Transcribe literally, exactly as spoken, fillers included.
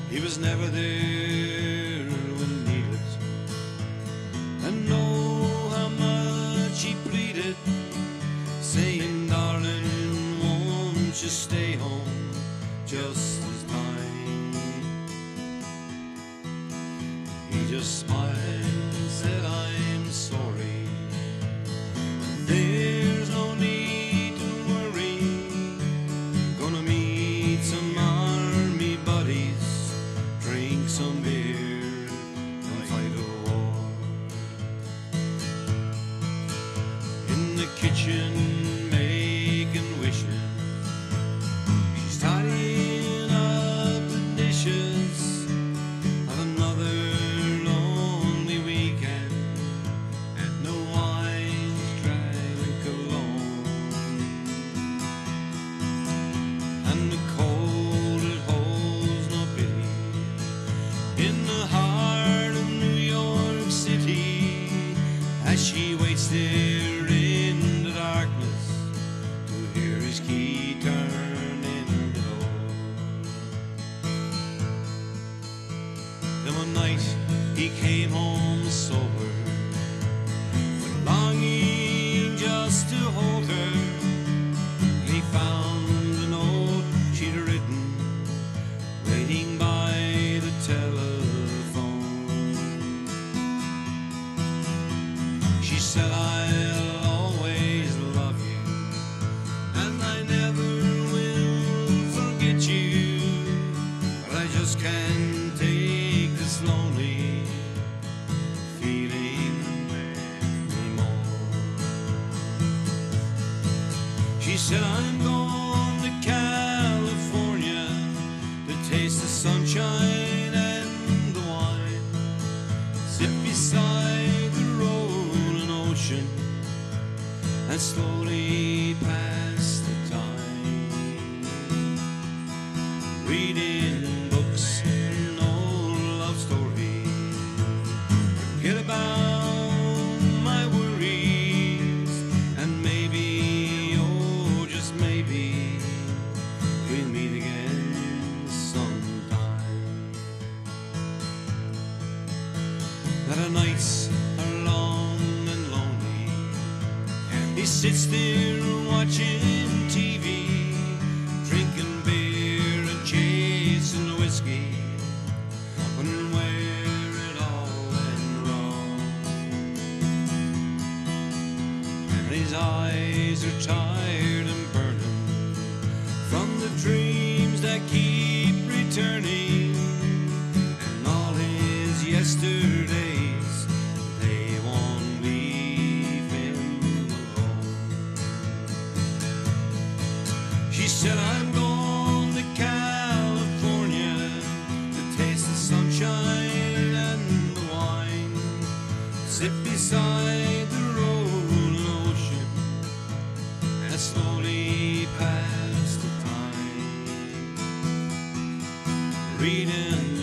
He was never there when needed, and know how much he pleaded, saying, darling, won't you stay home just as mine? He just smiled and said, I'm sorry, there's no need to worry, gonna meet some army buddies, drink some beer and fight a war. In the kitchen making wishes, she's tidying up the dishes of another lonely weekend, and no wine's drank alone, and the cold it holds no pity in the heart of New York City, as she waits there in the darkness to hear his key turn in the door. Then one night he came home sober, with longing just to hold her, and he found a note she'd written, waiting by the telephone. She said, I'll always love you, and I never will forget you, but I just can't take this lonely feeling anymore. She said, I'm going to California to taste the sunshine and the wine, sit beside the rolling ocean and slowly pass the time, reading books and old love stories, forget about my worries, and maybe, oh just maybe, we'll meet again sometime. That our nights are long and lonely, he sits there watching T V, drinking beer and chasing whiskey, wondering where it all went wrong. And his eyes are tired and burning from the dreams that keep returning, and all his yesterdays, they won't leave him alone. She said, I'm going to California to taste the sunshine and the wine, sit beside the rolling ocean and slowly pass the time, reading